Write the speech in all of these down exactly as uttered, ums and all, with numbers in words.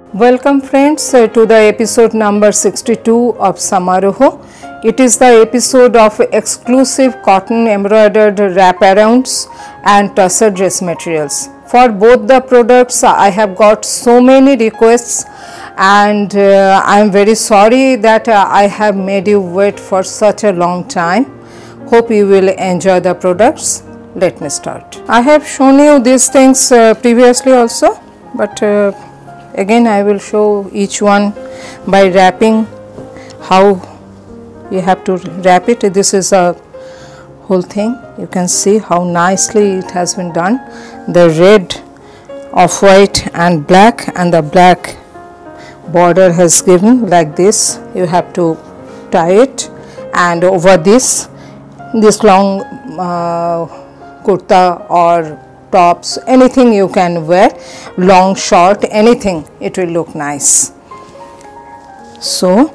Welcome friends uh, to the episode number sixty-two of Samaroho. It is the episode of exclusive cotton embroidered wraparounds and tussar dress materials. For both the products I have got so many requests, and uh, I am very sorry that uh, I have made you wait for such a long time. Hope you will enjoy the products. Let me start. I have shown you these things uh, previously also, but uh, again I will show each one by wrapping, how you have to wrap it. This is a whole thing. You can see how nicely it has been done. The red, off white and black, and the black border has given like this. You have to tie it, and over this this long uh, kurta or tops, anything you can wear, long, short, anything, it will look nice. So,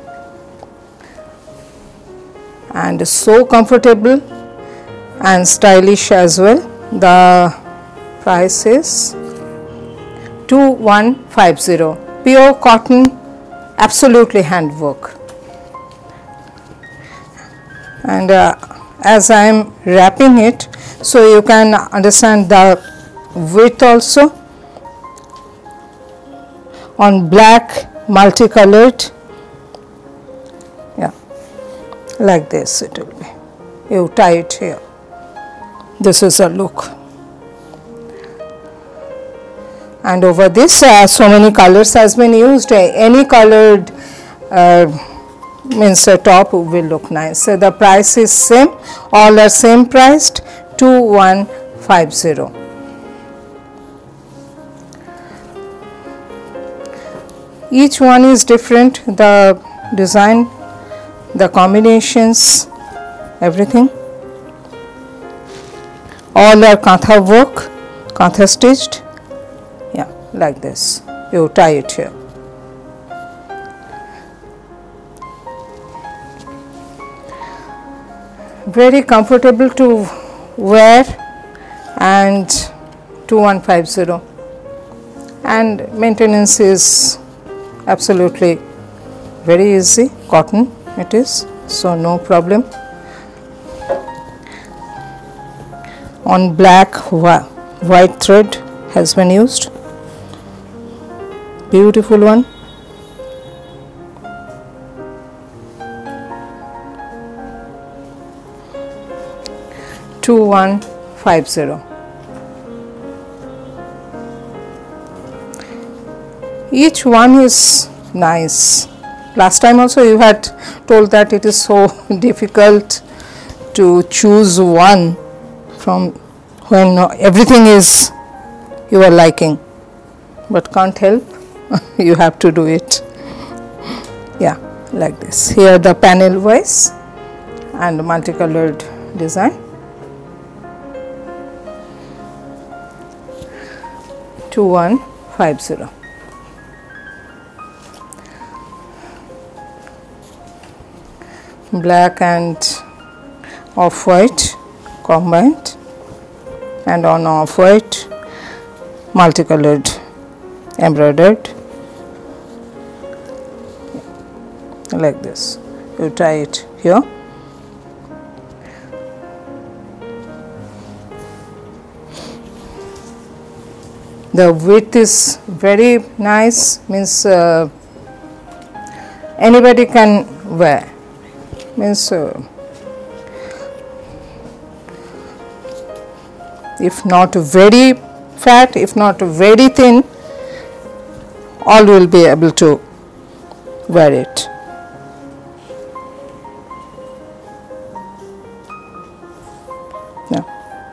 and so comfortable and stylish as well. The price is two one five zero. Pure cotton, absolutely handwork. And uh, as I am wrapping it, so you can understand the width also. On black, multicolored, yeah, like this it will be. You tie it here. This is a look. And over this, uh, so many colors has been used. Uh, any colored uh, means the top will look nice. So the price is same. All are same priced. two one five zero. Each one is different. The design, the combinations, everything. All are kantha work, kantha stitched. Yeah, like this. You tie it here. Very comfortable to wear, and two one five zero, and maintenance is absolutely very easy. Cotton it is, so no problem. On black, white thread has been used. Beautiful one. two one five zero. Each one is nice. Last time also you had told that it is so difficult to choose one from when everything is you are liking, but can't help. You have to do it. Yeah, like this. Here the panel wise and multicolored design. two one five zero. Black and off white combined, and on off white multicolored embroidered like this. You tie it here. The width is very nice, means uh, anybody can wear, means uh, if not very fat, if not very thin, all will be able to wear it. Yeah.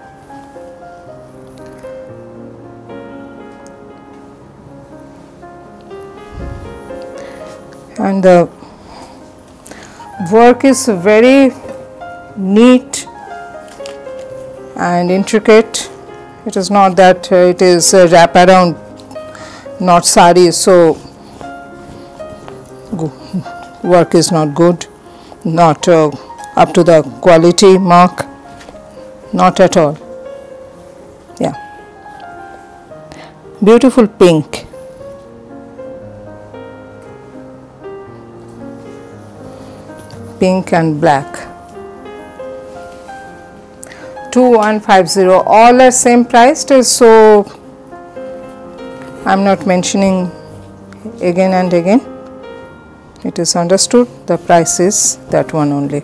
And the work is very neat and intricate. It is not that uh, it is a wrap around, not sari, so work is not good, not uh, up to the quality mark, not at all. Yeah, beautiful pink. pink and black. two one five zero, all are same priced, so I'm not mentioning again and again. It is understood the price is that one only.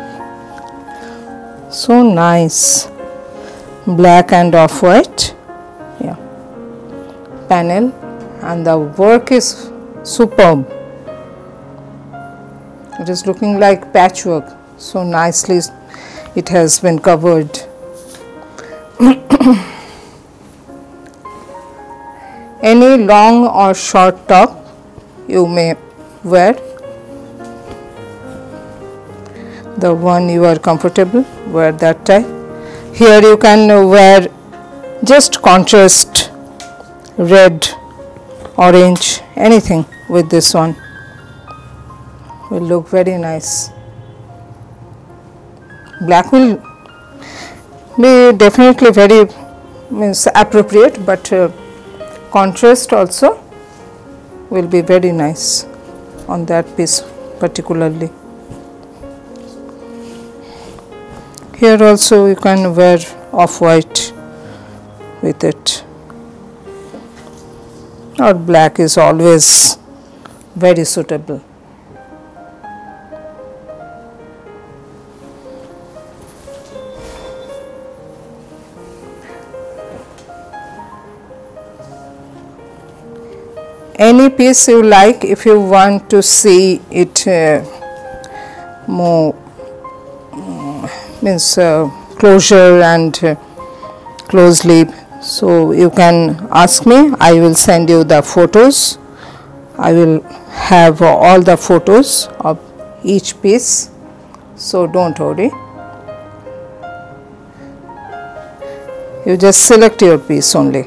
So nice, black and off-white, yeah, panel, and the work is superb. It is looking like patchwork, so nicely it has been covered. Any long or short top you may wear, the one you are comfortable, wear that type. Here you can wear just contrast, red, orange, anything with this one will look very nice. Black will be definitely very means appropriate, but uh, contrast also will be very nice on that piece particularly. Here also you can wear off-white with it, or black is always very suitable. Any piece you like, if you want to see it uh, more uh, means uh, closure and uh, closely, so you can ask me, I will send you the photos. I will have uh, all the photos of each piece, so don't worry. You just select your piece only.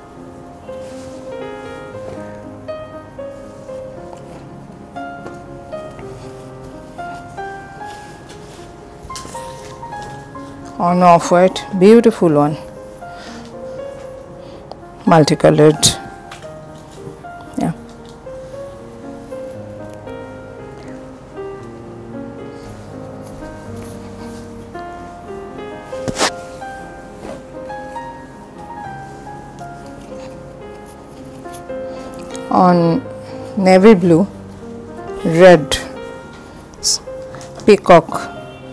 On off-white, beautiful one, multicolored, yeah. On navy blue, red, peacock.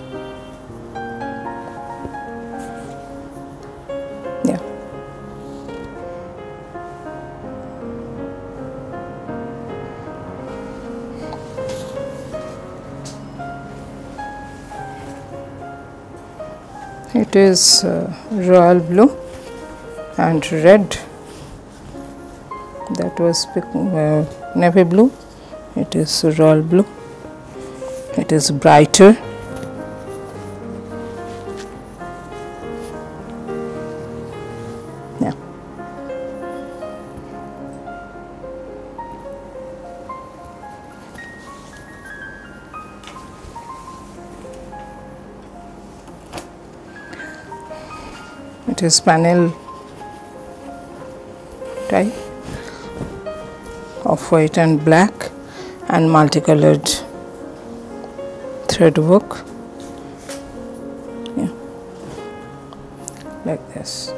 It is uh, royal blue and red, that was uh, navy blue, it is royal blue, it is brighter. Yeah. It is panel type of white and black and multicolored thread work, yeah, like this.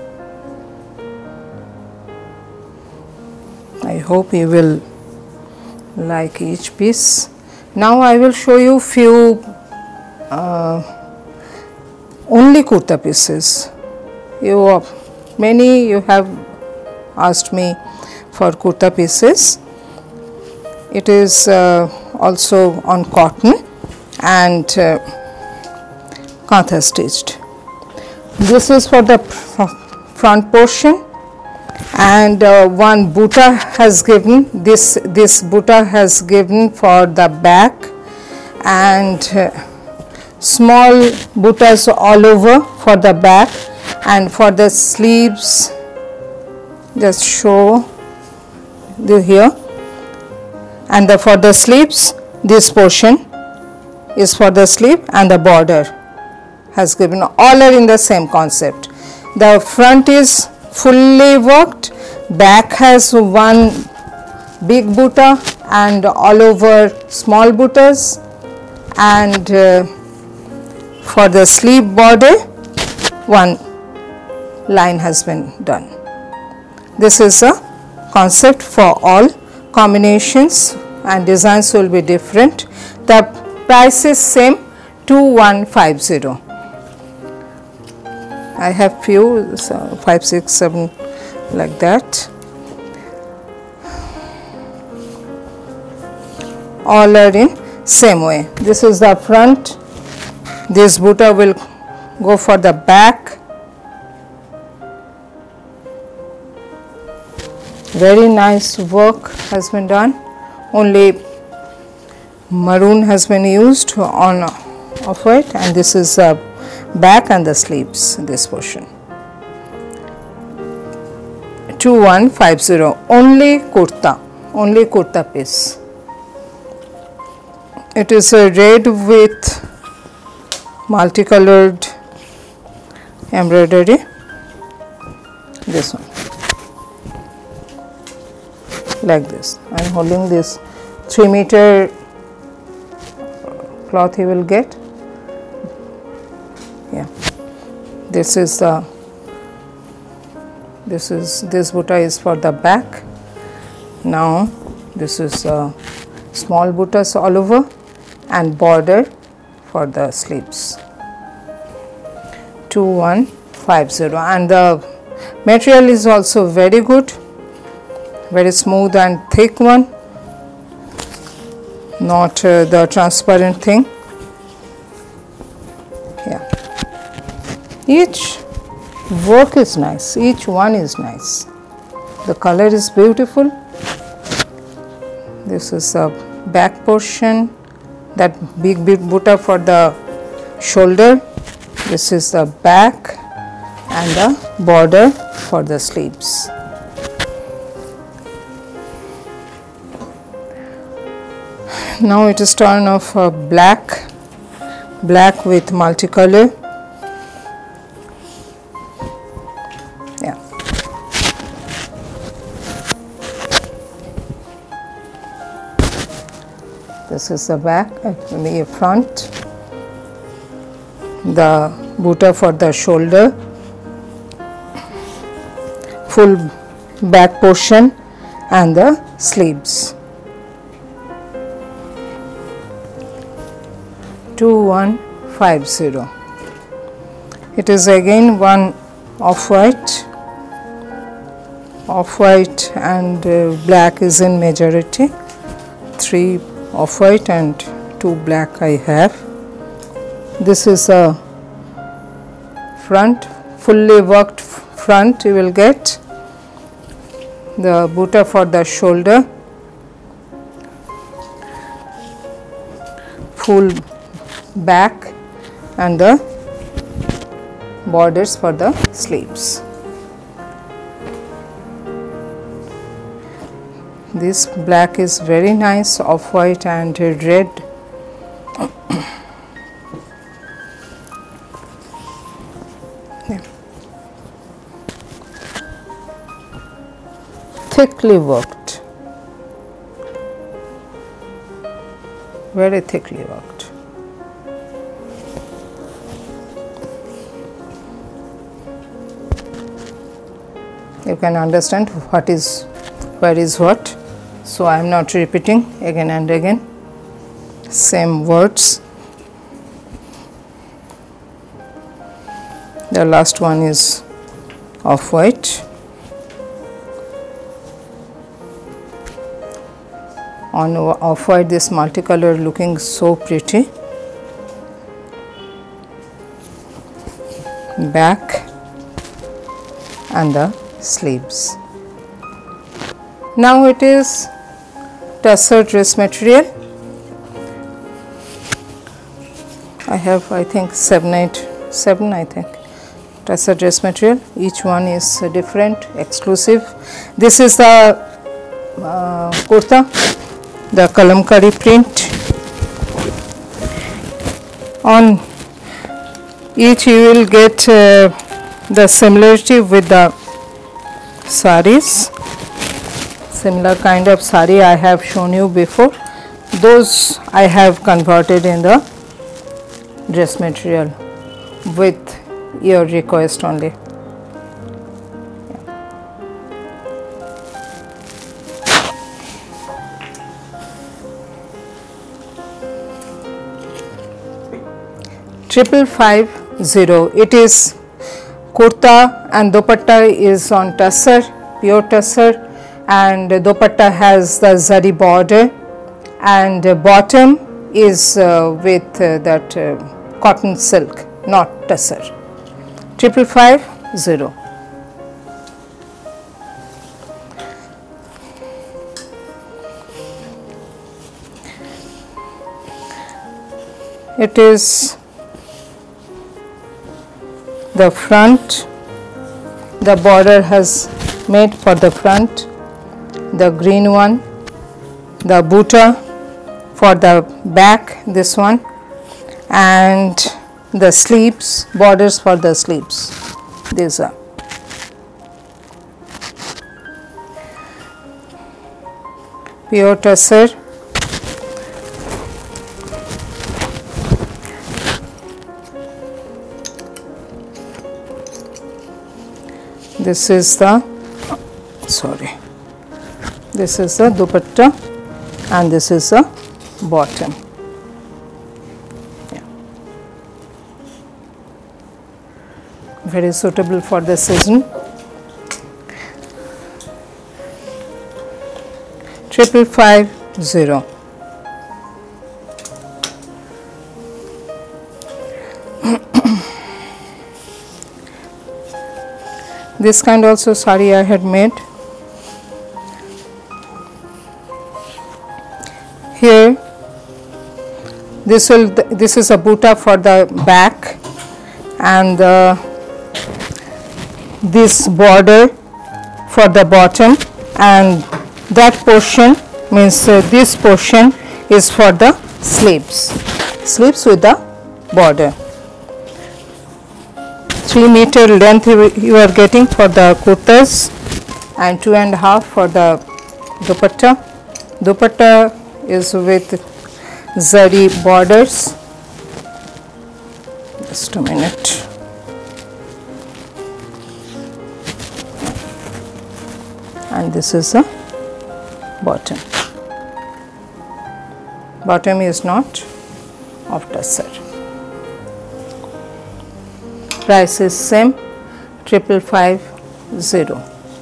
I hope you will like each piece. Now I will show you few uh, only kurta pieces. You many you have asked me for kurta pieces. It is uh, also on cotton and uh, kantha stitched. This is for the front portion, and uh, one buta has given, this this buta has given for the back, and uh, small butas all over for the back, and for the sleeves just show the here, and the for the sleeves this portion is for the sleeve, and the border has given, all are in the same concept. The front is fully worked, back has one big buta and all over small butas, and uh, for the sleeve border one line has been done. This is a concept for all combinations and designs will be different. The price is same, two one five zero. I have few so five, six, seven like that. All are in same way. This is the front. This butta will go for the back. Very nice work has been done. Only maroon has been used on of it, and this is the back and the sleeves, this portion. two one five zero. Only kurta, only kurta piece. It is a red with multicolored embroidery. This one, like this. I am holding this three meter cloth you will get. Yeah, this is the this is this butta is for the back. Now this is uh, small buttas all over and border for the sleeves. two one five zero, and the material is also very good, very smooth and thick one, not uh, the transparent thing. Yeah, each work is nice, each one is nice. The color is beautiful. This is the back portion, that big big butta for the shoulder. This is the back and the border for the sleeves. Now it is turn of uh, black, black with multicolor. Yeah. This is the back, actually a front, the butta for the shoulder, full back portion and the sleeves. two one five zero. It is again one off-white, off-white and uh, black is in majority. Three off-white and two black I have. This is a front, fully worked front you will get. The butta for the shoulder, full back and the borders for the sleeves. This black is very nice, off-white and red. Yeah. Thickly worked, very thickly worked. You can understand what is where is what, so I am not repeating again and again same words. The last one is off-white. On off-white this multicolor looking so pretty. Back and the sleeves. Now it is tussar dress material. I have I think seven, eight, seven I think tussar dress material. Each one is uh, different, exclusive. This is the uh, kurta, the kalamkari print. On each you will get uh, the similarity with the saris. Similar kind of sari I have shown you before. those I have converted in the dress material with your request only. Triple five zero. It is kurta and dupatta is on tussar, pure tussar, and dupatta has the zari border, and bottom is uh, with uh, that uh, cotton silk, not tussar. Triple five zero. It is the front, the border has made for the front, the green one, the buta for the back, this one, and the sleeves, borders for the sleeves, these are. Pure tussar. This is the, sorry, this is the dupatta and this is the bottom. Yeah. Very suitable for the season. Triple five zero. This kind also sari I had made. Here, this will this is a buta for the back, and uh, this border for the bottom, and that portion means uh, this portion is for the sleeves, sleeves with the border. Three meter length you are getting for the kurtas and two and a half for the dupatta. Dupatta is with zari borders. Just a minute. And this is the bottom. Bottom is not of tussar. Price is same, triple five zero.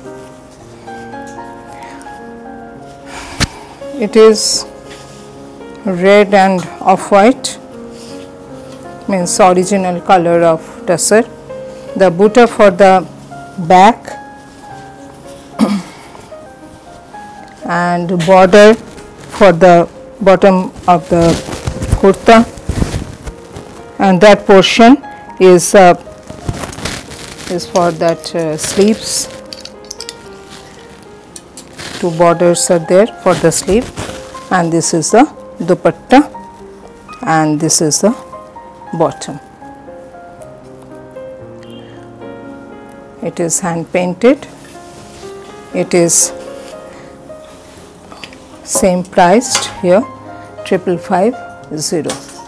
It is red and off-white, means original color of tussar. The buta for the back and border for the bottom of the kurta, and that portion is uh, is for that uh, sleeves. Two borders are there for the sleeve, and this is the dupatta and this is the bottom. It is hand painted. It is same priced here, triple five zero.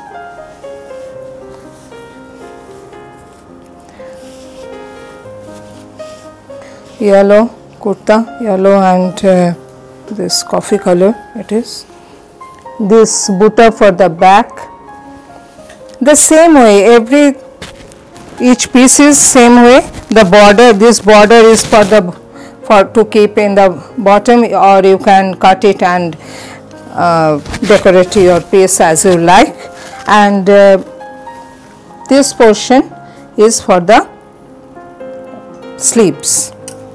Yellow kurta, yellow and uh, this coffee color it is. This buta for the back, the same way, every each piece is same way. The border, this border is for the for to keep in the bottom, or you can cut it and uh, decorate your piece as you like, and uh, this portion is for the sleeves.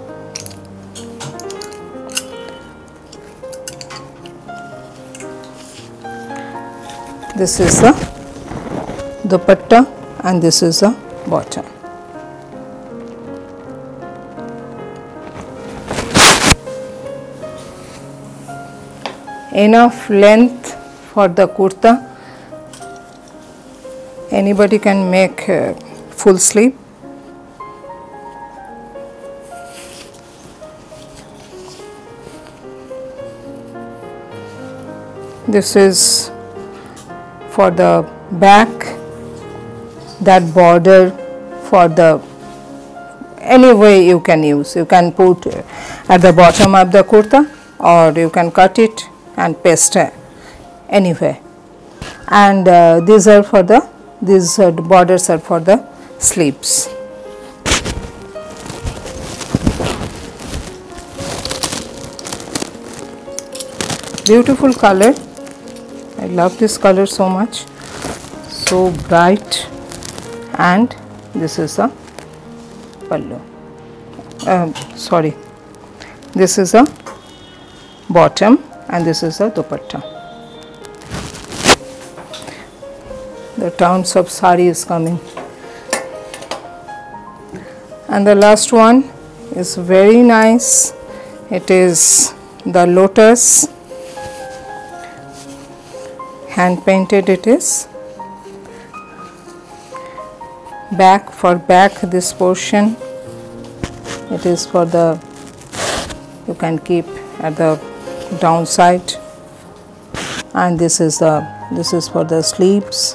This is the dupatta and this is the bottom. Enough length for the kurta. Anybody can make uh, full sleeve. This is for the back, that border for the, any way you can use. You can put at the bottom of the kurta, or you can cut it and paste anywhere. And uh, these are for the, these uh, borders are for the sleeves. Beautiful color. I love this color so much, so bright. And this is the pallu, uh, sorry, this is the bottom, and this is the dupatta. The terms of sari is coming. And the last one is very nice. It is the lotus, hand painted it is. Back, for back, this portion, it is for the, you can keep at the downside, and this is the, this is for the sleeves.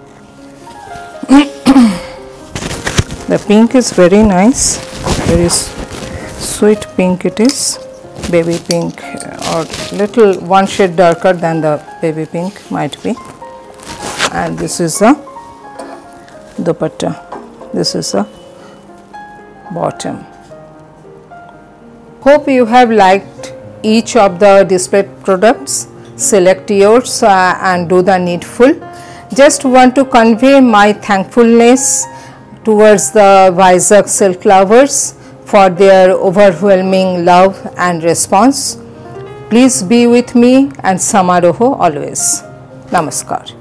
The pink is very nice, very sweet pink it is, baby pink, or little one shade darker than the baby pink might be. And this is the dupatta, this is the bottom. Hope you have liked each of the displayed products. Select yours uh, and do the needful. Just want to convey my thankfulness towards the Vizag silk lovers for their overwhelming love and response. Please be with me and Samaroho always. Namaskar.